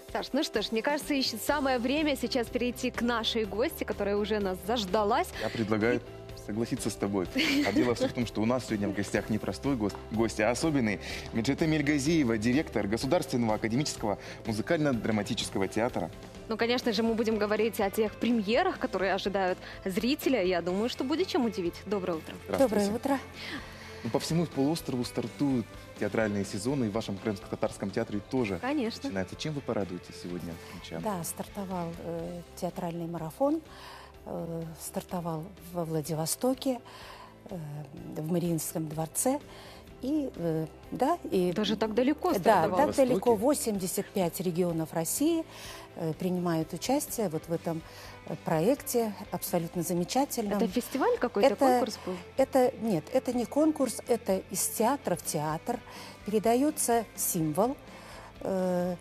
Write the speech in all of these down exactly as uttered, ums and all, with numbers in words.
Саш, ну что ж, мне кажется, еще самое время сейчас перейти к нашей гости, которая уже нас заждалась. Я предлагаю согласиться с тобой. А дело все в том, что у нас сегодня в гостях не простой гость, гость, а особенный. Меджетем Эльгазиева, директор Государственного академического музыкально-драматического театра. Ну, конечно же, мы будем говорить о тех премьерах, которые ожидают зрителя. Я думаю, что будет чем удивить. Доброе утро. Доброе утро. Ну, по всему полуострову стартуют театральные сезоны, и в вашем крымско-татарском театре тоже Конечно. начинается. Чем вы порадуете сегодня крымчан? Да, стартовал э, театральный марафон, э, стартовал во Владивостоке, э, в Мариинском дворце. И, э, да, и, Даже так далеко Да, стартовал? так Востоке? далеко. восемьдесят пять регионов России э, принимают участие вот в этом э, проекте, абсолютно замечательном. Это фестиваль какой-то, Это- конкурс был? Это нет, это не конкурс, это из театра в театр передается символ, э,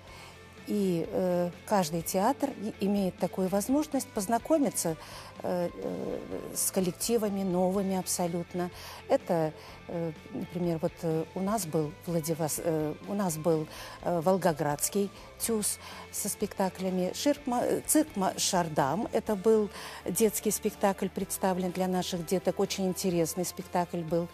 и э, каждый театр и- имеет такую возможность познакомиться э, э, с коллективами новыми абсолютно. Это, э, например, вот э, у нас был Владивос... э, у нас был э, Волгоградский ТЮЗ со спектаклями, Ширкма... э, цирк Шардам. Это был детский спектакль, представлен для наших деток. Очень интересный спектакль был.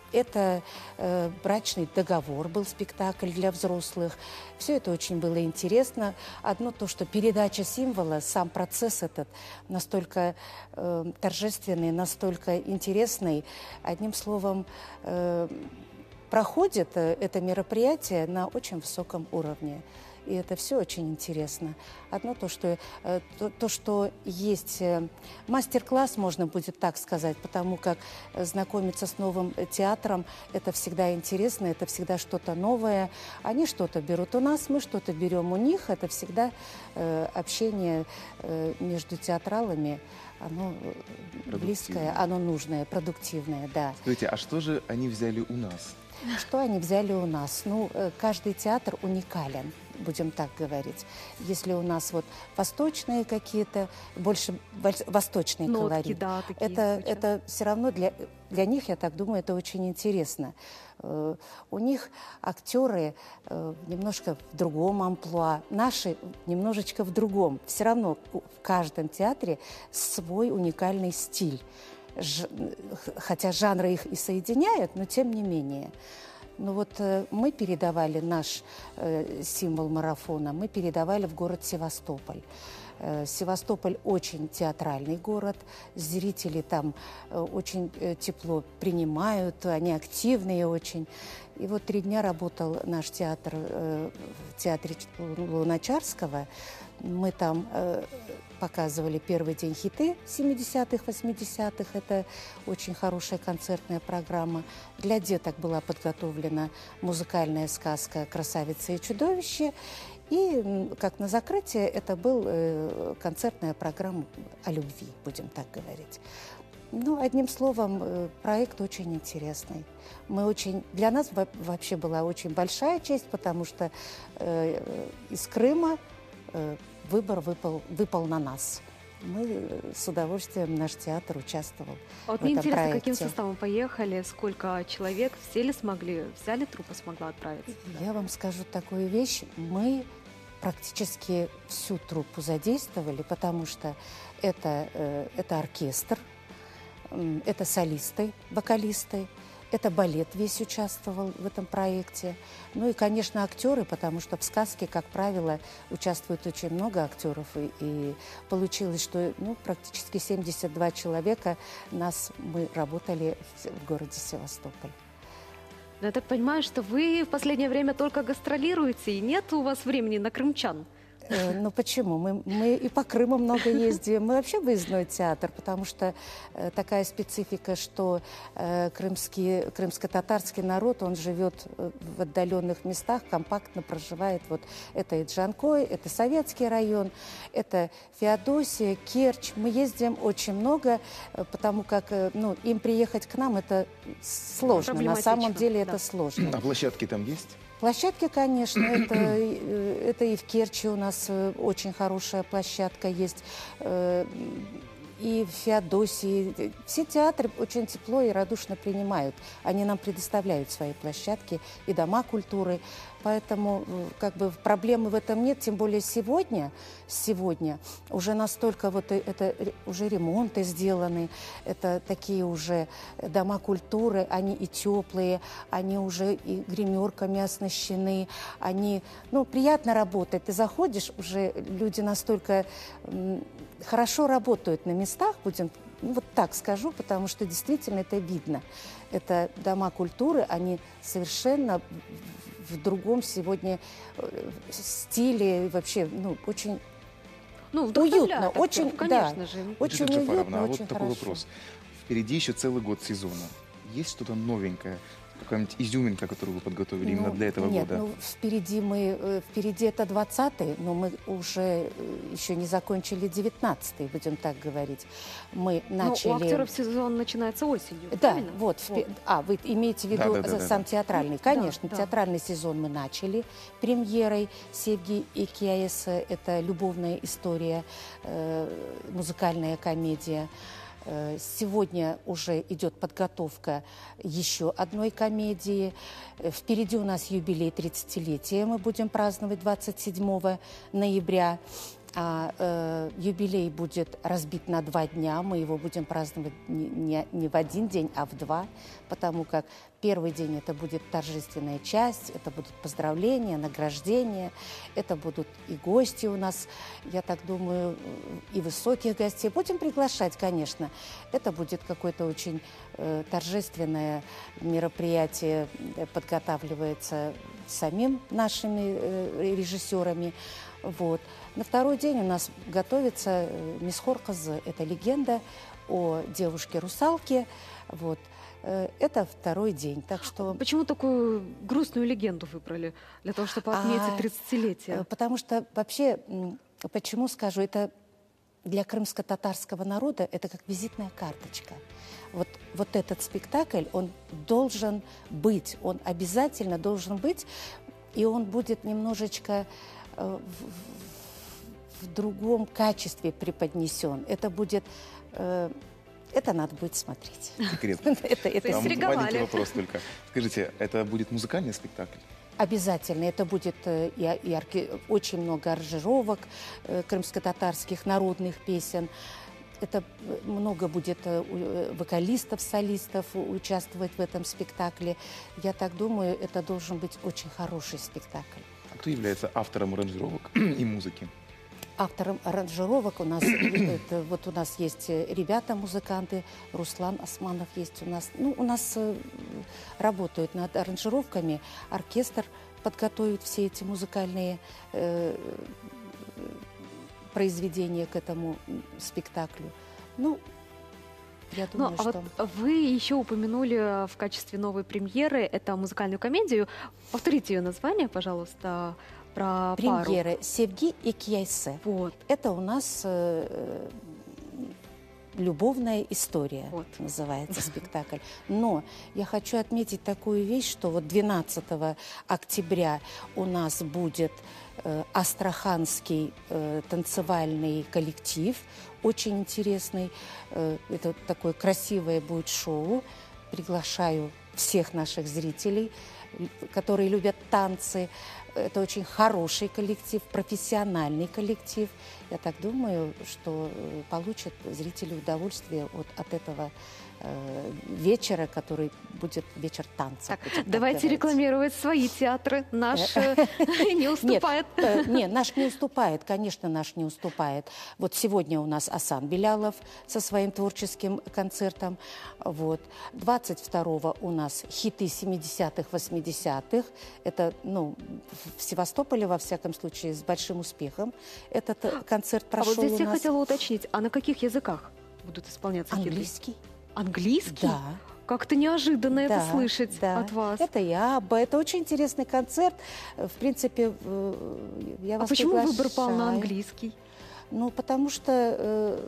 Это э, брачный договор был спектакль для взрослых. Все это очень было интересно. Одно то, что передача символа, сам процесс этот настолько э, торжественный, настолько интересный. Одним словом, э, проходит э, это мероприятие на очень высоком уровне. И это все очень интересно. Одно то, что, э, то, то, что есть э, мастер-класс, можно будет так сказать, потому как э, знакомиться с новым э, театром, это всегда интересно, это всегда что-то новое. Они что-то берут у нас, мы что-то берем у них. Это всегда э, общение э, между театралами, оно э, близкое, оно нужное, продуктивное, да. Скажите, а что же они взяли у нас? Что они взяли у нас? Ну, э, каждый театр уникален, будем так говорить. Если у нас вот восточные какие-то, больше вос- восточный Нотки, колорит, да, такие это, звучат. это все равно для, для них, я так думаю, это очень интересно. Э, У них актеры э, немножко в другом амплуа, наши немножечко в другом. Все равно у- в каждом театре свой уникальный стиль. Ж- хотя жанры их и соединяют, но тем не менее. Ну вот э, мы передавали наш э, символ марафона, мы передавали в город Севастополь. Э, Севастополь очень театральный город, зрители там э, очень э, тепло принимают, они активные очень. И вот три дня работал наш театр э, в театре Луначарского. Мы там э, показывали первый день хиты семидесятых, восьмидесятых. Это очень хорошая концертная программа. Для деток была подготовлена музыкальная сказка «Красавица и чудовище». И м, как на закрытие это был э, концертная программа о любви, будем так говорить. Ну, одним словом, э, проект очень интересный. Мы очень, для нас во- вообще была очень большая честь, потому что э, э, из Крыма э, выбор выпал, выпал на нас. Мы э, с удовольствием, наш театр участвовал А вот в мне этом интересно, проекте. каким составом поехали, сколько человек, все ли смогли, вся ли труппа смогла отправиться? Я вам скажу такую вещь. Мы практически всю труппу задействовали, потому что это, э, это оркестр, м, это солисты, вокалисты, это балет весь участвовал в этом проекте. Ну и, конечно, актеры, потому что в сказке, как правило, участвует очень много актеров. И, и получилось, что ну, практически семьдесят два человека нас, мы работали в, в городе Севастополь. Но я так понимаю, что вы в последнее время только гастролируете, и нет у вас времени на крымчан. Э, Ну почему? Мы, мы и по Крыму много ездим. Мы вообще выездной театр, потому что э, такая специфика, что э, крымский, крымско-татарский народ, он живет э, в отдаленных местах, компактно проживает. Вот это и Джанкой, это Советский район, это Феодосия, Керчь. Мы ездим очень много, э, потому как э, ну, им приехать к нам это сложно. На самом Проблематично, деле да. это сложно. А площадки там есть? Площадки, конечно, это, э, это и в Керчи у нас э, очень хорошая площадка есть. Э, и в Феодосии. Все театры очень тепло и радушно принимают. Они нам предоставляют свои площадки и дома культуры. Поэтому как бы проблемы в этом нет. Тем более сегодня, сегодня уже настолько вот это уже ремонты сделаны. Это такие уже дома культуры. Они и теплые, они уже и гримерками оснащены. Они, ну, приятно работать. Ты заходишь, уже люди настолько хорошо работают на местах, будем, ну, вот так скажу, потому что действительно это видно. Это дома культуры, они совершенно в другом сегодня стиле, вообще, ну, очень ну, уютно, очень, конечно да, же. очень Джафаровна, уютно, а очень вот такой хорошо. вопрос. Впереди еще целый год сезона. Есть что-то новенькое? Какая-нибудь изюминка, которую вы подготовили Ну, именно для этого нет, года? ну, впереди мы, э, впереди это двадцатый, но мы уже э, еще не закончили девятнадцатый, будем так говорить. Мы начали... Но у актеров сезон начинается осенью, Да, правильно? вот. впе- А, вы имеете в виду Да, да, да, да, сам да. театральный? Да, Конечно, да. театральный сезон мы начали премьерой Севги Икияеса. Это любовная история, э, музыкальная комедия. Э, Сегодня уже идет подготовка еще одной комедии. Э, Впереди у нас юбилей тридцатилетия. Мы будем праздновать двадцать седьмого ноября. А э, юбилей будет разбит на два дня. Мы его будем праздновать не, не, не в один день, а в два, потому как первый день это будет торжественная часть, это будут поздравления, награждения, это будут и гости у нас, я так думаю, и высоких гостей. Будем приглашать, конечно. Это будет какое-то очень э, торжественное мероприятие, э, подготавливается самим нашими э, режиссерами. Вот. На второй день у нас готовится э, Мисхор Кызы. Это легенда о девушке-русалке. Вот. Э, Это второй день. Так что... Почему такую грустную легенду выбрали для того, чтобы отметить А, тридцатилетие? э, Потому что вообще, м, почему скажу, это для крымско-татарского народа это как визитная карточка. Вот, вот этот спектакль, он должен быть, он обязательно должен быть, и он будет немножечко э, в, в другом качестве преподнесен. Это будет... э, Это надо будет смотреть. Секрет. Это, это То есть Там рисовали. маленький вопрос только. Скажите, это будет музыкальный спектакль? Обязательно. Это будет э, и, и орке- очень много аранжировок э, крымско-татарских народных песен. Это э, много будет э, у- э, вокалистов, солистов у- участвовать в этом спектакле. Я так думаю, это должен быть очень хороший спектакль. А кто является автором аранжировок и музыки? Автором аранжировок у нас, это, вот у нас есть ребята, музыканты, Руслан Османов есть у нас. Ну, у нас э, работают над аранжировками, оркестр подготовит все эти музыкальные э, произведения к этому спектаклю. Ну, я Ну, думаю, а что... вот вы еще упомянули в качестве новой премьеры это музыкальную комедию. Повторите ее название, пожалуйста, про пару. Премьеры Севги и Кияйсе. Вот. Это у нас э, любовная история, Вот. называется спектакль. Но я хочу отметить такую вещь, что вот двенадцатого октября у нас будет э, астраханский э, танцевальный коллектив, очень интересный. Э, это такое красивое будет шоу. Приглашаю всех наших зрителей, которые любят танцы. Это очень хороший коллектив, профессиональный коллектив. Я так думаю, что э, получат зрители удовольствие от, от этого э, вечера, который будет вечер танца. Так, будем так давайте говорить. рекламировать свои театры. Наш э, не уступает. Нет, э, нет, наш не уступает, конечно, наш не уступает. Вот сегодня у нас Асан Белялов со своим творческим концертом. Вот. двадцать второго у нас хиты семидесятых, восьмидесятых. Это, ну, в Севастополе, во всяком случае, с большим успехом этот э, концерт А прошел вот здесь у я нас. хотела уточнить, а на каких языках будут исполняться хиты? Английский. Английский? Да. Как-то неожиданно это Да, слышать да. от вас. Это я, Абба. Это очень интересный концерт. В принципе, э, я А вас почему выбор пал на приглашаю. английский? Ну, потому что э,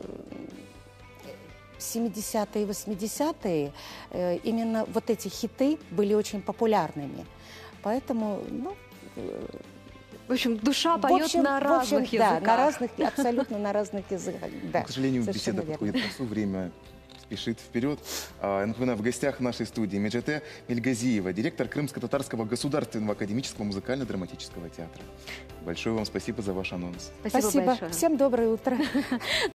семидесятые и восьмидесятые э, именно вот эти хиты были очень популярными. Поэтому, ну, э, В общем, душа В поет общем- на в разных общем, да, языках. на разных, абсолютно на разных языках. Да, Но, к сожалению, совершенно беседа верно. подходит к концу, время спешит вперед. А, я напоминаю, в гостях нашей студии Меджете Мельгазиева, директор Крымско-Татарского государственного академического музыкально-драматического театра. Большое вам спасибо за ваш анонс. Спасибо, Спасибо. большое. Всем доброе утро.